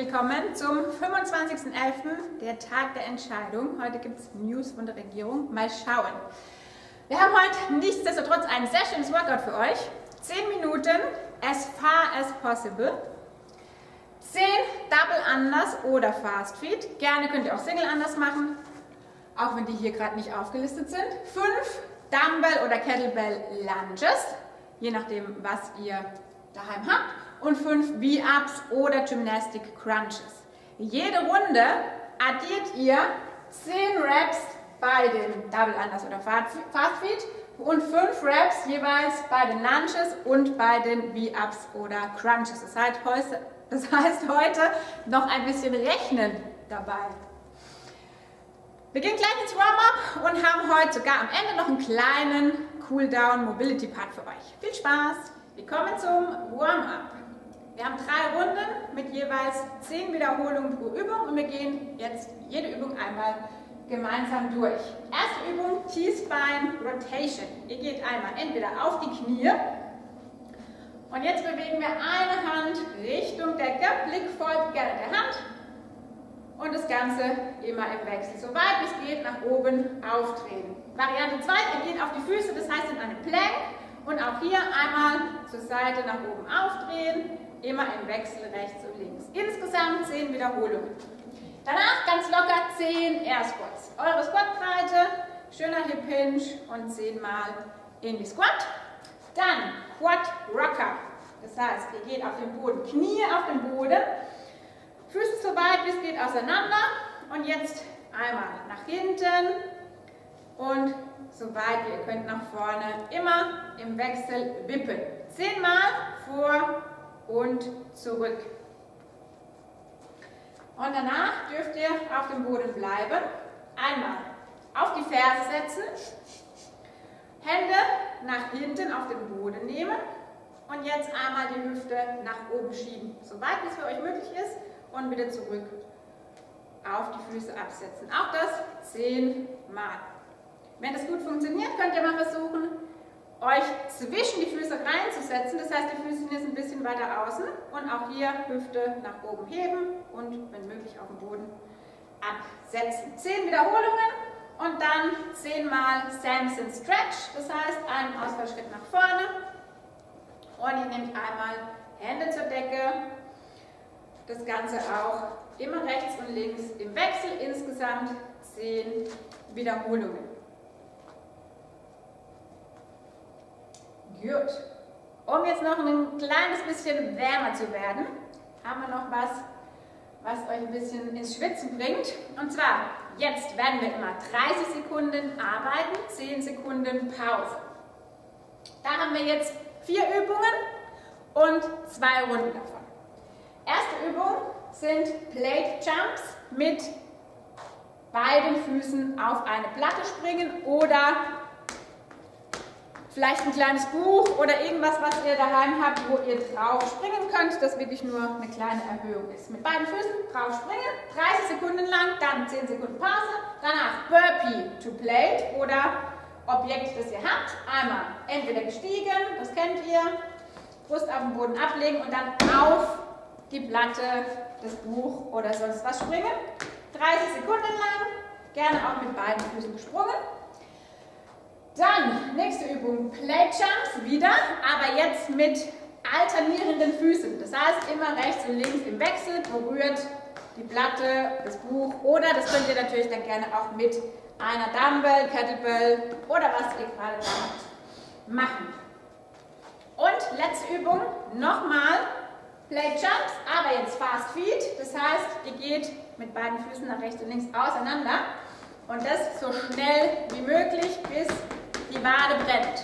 willkommen zum 25.11., der Tag der Entscheidung. Heute gibt es News von der Regierung. Mal schauen. Wir haben heute nichtsdestotrotz ein sehr schönes Workout für euch. 10 Minuten, as far as possible. 10 Double Unders oder Fast Feet. Gerne könnt ihr auch Single Unders machen, auch wenn die hier gerade nicht aufgelistet sind. 5 Dumbbell oder Kettlebell Lunges, je nachdem, was ihr daheim habt. Und 5 V-Ups oder Gymnastic Crunches. Jede Runde addiert ihr 10 Reps bei den Double Unders oder Fast Feet und 5 Reps jeweils bei den Lunges und bei den V-Ups oder Crunches. Das heißt heute noch ein bisschen Rechnen dabei. Wir gehen gleich ins Warm-Up und haben heute sogar am Ende noch einen kleinen Cool-Down Mobility Part für euch. Viel Spaß! Wir kommen zum Warm-Up. Wir haben 3 Runden mit jeweils 10 Wiederholungen pro Übung und wir gehen jetzt jede Übung einmal gemeinsam durch. Erste Übung, T-Spine Rotation. Ihr geht einmal entweder auf die Knie und jetzt bewegen wir eine Hand Richtung Decke, Blick folgt gerne der Hand und das Ganze immer im Wechsel, so weit wie es geht nach oben aufdrehen. Variante 2, ihr geht auf die Füße, das heißt in eine Plank und auch hier einmal zur Seite nach oben aufdrehen. Immer im Wechsel rechts und links. Insgesamt 10 Wiederholungen. Danach ganz locker 10 Air Squats. Eure Squatbreite, schöner Hip Hinge und 10 Mal in die Squat. Dann Quad Rocker. Das heißt, ihr geht auf den Boden, Knie auf den Boden, Füße so weit wie es geht auseinander und jetzt einmal nach hinten und so weit wie ihr könnt nach vorne. Immer im Wechsel wippen. 10 Mal vor und zurück. Und danach dürft ihr auf dem Boden bleiben. Einmal auf die Ferse setzen, Hände nach hinten auf den Boden nehmen und jetzt einmal die Hüfte nach oben schieben, so weit wie es für euch möglich ist und wieder zurück auf die Füße absetzen. Auch das 10 Mal. Wenn das gut funktioniert, könnt ihr mal versuchen, euch zwischen die Füße reinzusetzen, das heißt, die Füße sind jetzt ein bisschen weiter außen und auch hier Hüfte nach oben heben und wenn möglich auf den Boden absetzen. 10 Wiederholungen und dann 10 Mal Samson Stretch, das heißt, einen Ausfallschritt nach vorne und ihr nehmt einmal Hände zur Decke, das Ganze auch immer rechts und links im Wechsel, insgesamt 10 Wiederholungen. Gut. Um jetzt noch ein kleines bisschen wärmer zu werden, haben wir noch was euch ein bisschen ins Schwitzen bringt. Und zwar, jetzt werden wir immer 30 Sekunden arbeiten, 10 Sekunden Pause. Da haben wir jetzt 4 Übungen und 2 Runden davon. Erste Übung sind Plate Jumps mit beiden Füßen auf eine Platte springen oder vielleicht ein kleines Buch oder irgendwas, was ihr daheim habt, wo ihr drauf springen könnt, das wirklich nur eine kleine Erhöhung ist. Mit beiden Füßen drauf springen, 30 Sekunden lang, dann 10 Sekunden Pause, danach Burpee to Plate oder Objekt, das ihr habt. Einmal entweder gestiegen, das kennt ihr, Brust auf den Boden ablegen und dann auf die Platte, das Buch oder sonst was springen. 30 Sekunden lang, gerne auch mit beiden Füßen gesprungen. Dann, nächste Übung, Plate Jumps wieder, aber jetzt mit alternierenden Füßen. Das heißt, immer rechts und links im Wechsel, berührt die Platte, das Buch oder das könnt ihr natürlich dann gerne auch mit einer Dumbbell, Kettlebell oder was ihr gerade da habt, machen. Und letzte Übung, nochmal Plate Jumps, aber jetzt Fast Feet. Das heißt, ihr geht mit beiden Füßen nach rechts und links auseinander und das so schnell wie möglich, bis die Wade brennt.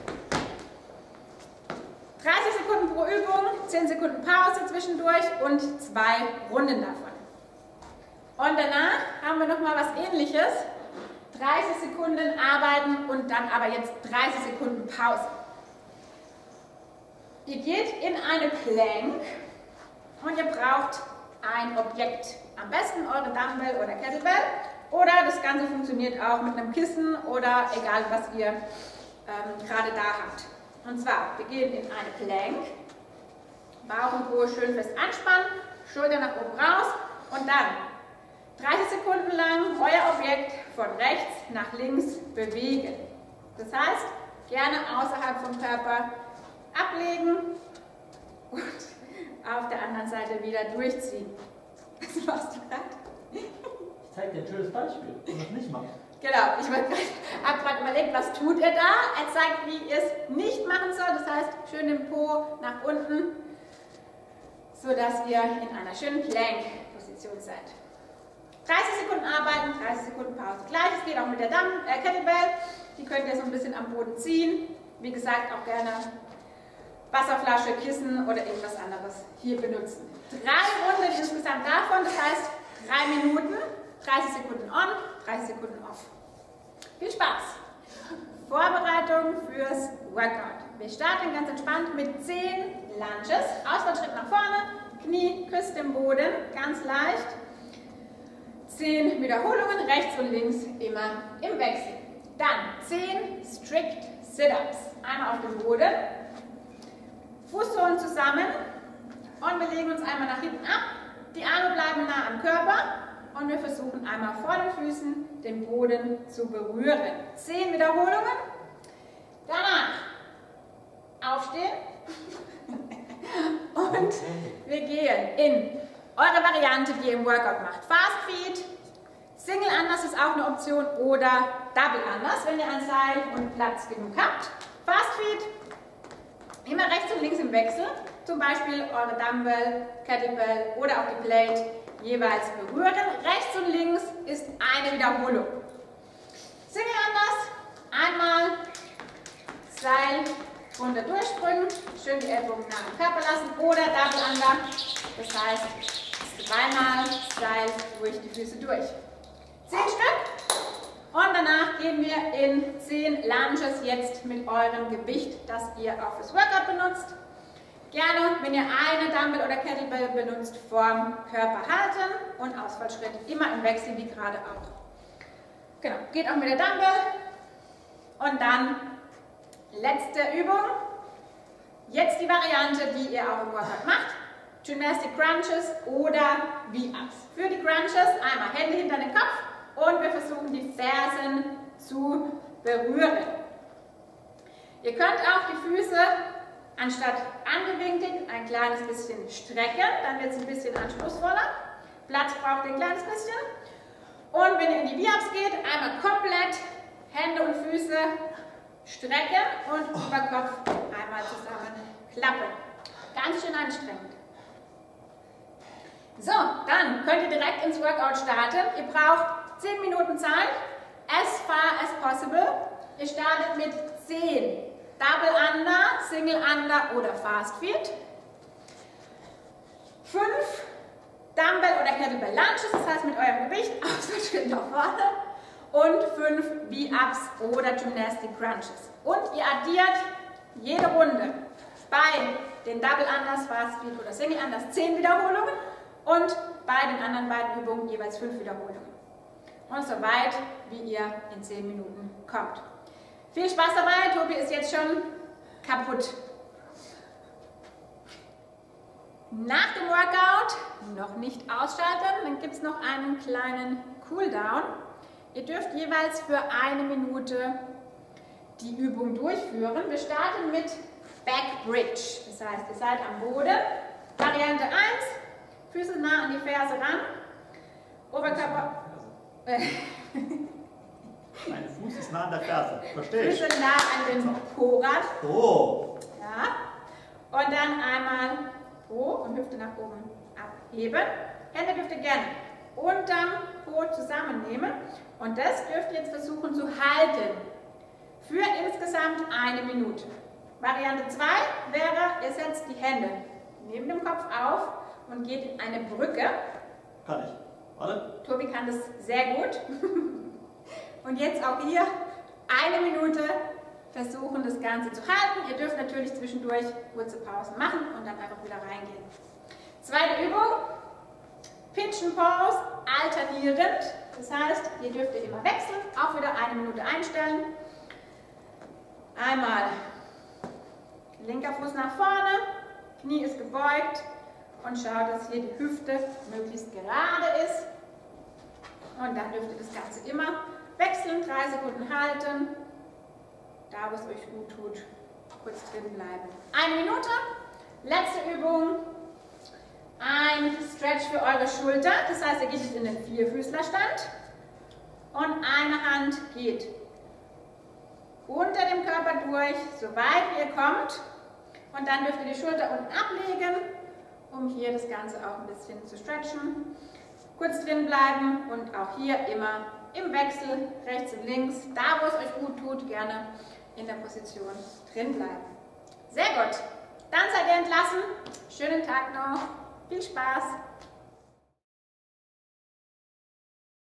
30 Sekunden pro Übung, 10 Sekunden Pause zwischendurch und 2 Runden davon. Und danach haben wir nochmal was Ähnliches. 30 Sekunden arbeiten und dann aber jetzt 30 Sekunden Pause. Ihr geht in eine Plank und ihr braucht ein Objekt. Am besten eure Dumbbell oder Kettlebell. Oder das Ganze funktioniert auch mit einem Kissen oder egal, was ihr gerade da habt. Und zwar, wir gehen in eine Plank, Bauch und Po schön fest anspannen Schulter nach oben raus und dann 30 Sekunden lang euer Objekt von rechts nach links bewegen. Das heißt, gerne außerhalb vom Körper ablegen und auf der anderen Seite wieder durchziehen. Was machst du gerade? Ich zeige dir ein schönes Beispiel, wie man das nicht macht. Genau, ich habe gerade überlegt, was tut er da? Er zeigt, wie ihr es nicht machen soll. Das heißt, schön den Po nach unten, sodass ihr in einer schönen Plank-Position seid. 30 Sekunden arbeiten, 30 Sekunden Pause. Gleiches geht auch mit der Kettlebell. Die könnt ihr so ein bisschen am Boden ziehen. Wie gesagt, auch gerne Wasserflasche, Kissen oder irgendwas anderes hier benutzen. 3 Runden insgesamt davon, das heißt 3 Minuten, 30 Sekunden on, 30 Sekunden off. Viel Spaß! Vorbereitung fürs Workout. Wir starten ganz entspannt mit 10 Lunges. Ausfallschritt nach vorne, Knie küsst den Boden, ganz leicht. 10 Wiederholungen, rechts und links immer im Wechsel. Dann 10 Strict Sit-Ups. Einmal auf dem Boden, Fußsohlen zusammen und wir legen uns einmal nach hinten ab. Die Arme bleiben nah am Körper und wir versuchen einmal vor den Füßen den Boden zu berühren. 10 Wiederholungen. Danach aufstehen und wir gehen in eure Variante, die ihr im Workout macht. Fast Feet, Single Anders ist auch eine Option oder Double Anders, wenn ihr ein Seil und Platz genug habt. Fast Feet, immer rechts und links im Wechsel, zum Beispiel eure Dumbbell, Kettlebell oder auch die Plate jeweils berühren. Rechts und links ist eine Wiederholung. Single Anders, einmal Seil runter durchspringen, schön die Ellbogen nah am Körper lassen oder Double Under, das heißt zweimal Seil durch die Füße durch. 10 Stück und danach gehen wir in 10 Lunges jetzt mit eurem Gewicht, das ihr auch fürs Workout benutzt. Gerne, wenn ihr eine Dumbbell oder Kettlebell benutzt, vorm Körper halten und Ausfallschritt immer im Wechsel wie gerade auch. Genau, geht auch mit der Dumbbell und dann letzte Übung. Jetzt die Variante, die ihr auch im Workout macht. Gymnastic Crunches oder V-Ups. Für die Crunches einmal Hände hinter den Kopf und wir versuchen die Fersen zu berühren. Ihr könnt auch die Füße anstatt angewinkelt ein kleines bisschen strecken, dann wird es ein bisschen anspruchsvoller. Platz braucht ihr ein kleines bisschen. Und wenn ihr in die V-Ups geht, einmal komplett Hände und Füße strecken und über Kopf einmal zusammen klappen. Ganz schön anstrengend. So, dann könnt ihr direkt ins Workout starten. Ihr braucht 10 Minuten Zeit, as far as possible. Ihr startet mit 10 Double Under, Single Under oder Fast Feet. 5 Dumbbell oder Kettlebell Lunges, das heißt mit eurem Gewicht Ausfallschritt nach vorne. Und 5 V-Ups oder Gymnastic Crunches. Und ihr addiert jede Runde bei den Double Unders, Fast Feet oder Single Unders 10 Wiederholungen und bei den anderen beiden Übungen jeweils 5 Wiederholungen. Und so weit, wie ihr in 10 Minuten kommt. Viel Spaß dabei, Tobi ist jetzt schon kaputt. Nach dem Workout noch nicht ausschalten, dann gibt es noch einen kleinen Cooldown. Ihr dürft jeweils für 1 Minute die Übung durchführen. Wir starten mit Back Bridge, das heißt, ihr seid am Boden. Variante 1, Füße nah an die Ferse ran, Oberkörper... Mein Fuß ist nah an der Ferse, verstehe ich. Füße nah an den Po ran. Oh. Ja. Und dann einmal Po und Hüfte nach oben abheben. Hände dürft ihr gerne unterm Po zusammennehmen. Und das dürft ihr jetzt versuchen zu halten. Für insgesamt 1 Minute. Variante 2 wäre, ihr setzt die Hände neben dem Kopf auf und geht in eine Brücke. Kann ich. Warte. Tobi kann das sehr gut. Und jetzt auch hier 1 Minute versuchen, das Ganze zu halten. Ihr dürft natürlich zwischendurch kurze Pausen machen und dann einfach wieder reingehen. Zweite Übung, Pinch and Pause, alternierend. Das heißt, hier dürft ihr immer wechseln, auch wieder 1 Minute einstellen. Einmal linker Fuß nach vorne, Knie ist gebeugt und schaut, dass hier die Hüfte möglichst gerade ist. Und dann dürft ihr das Ganze immer wechseln, 3 Sekunden halten, da wo es euch gut tut, kurz drin bleiben. 1 Minute, letzte Übung, ein Stretch für eure Schulter, das heißt, ihr geht jetzt in den Vierfüßlerstand und eine Hand geht unter dem Körper durch, so weit wie ihr kommt, und dann dürft ihr die Schulter unten ablegen, um hier das Ganze auch ein bisschen zu stretchen. Kurz drin bleiben und auch hier immer im Wechsel, rechts und links, da wo es euch gut tut, gerne in der Position drin bleiben. Sehr gut, dann seid ihr entlassen, schönen Tag noch, viel Spaß!